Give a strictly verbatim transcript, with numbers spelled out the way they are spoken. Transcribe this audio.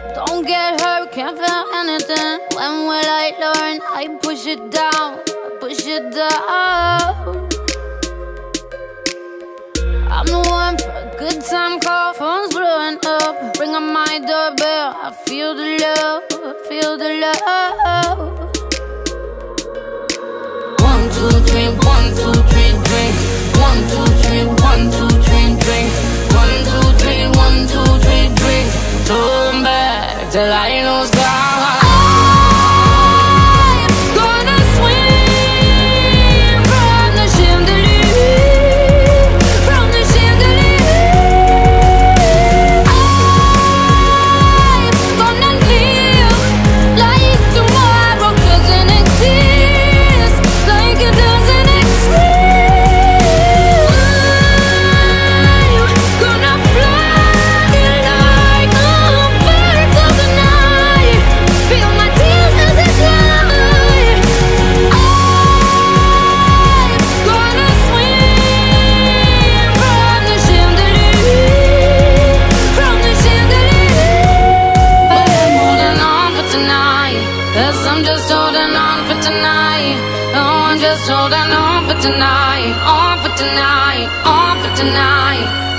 Don't get hurt, can't feel anything. When will I learn? I push it down, I push it down. I'm the one for a good time call, phone's blowing up. Ring on my doorbell, I feel the love, I feel the love. One, two, three, one, two, three, drink. One, two, three, one, two, three, drink. One, two, three, one, two, three, drink. Turn back till I lose God. Holding on for tonight, on for tonight, on for tonight.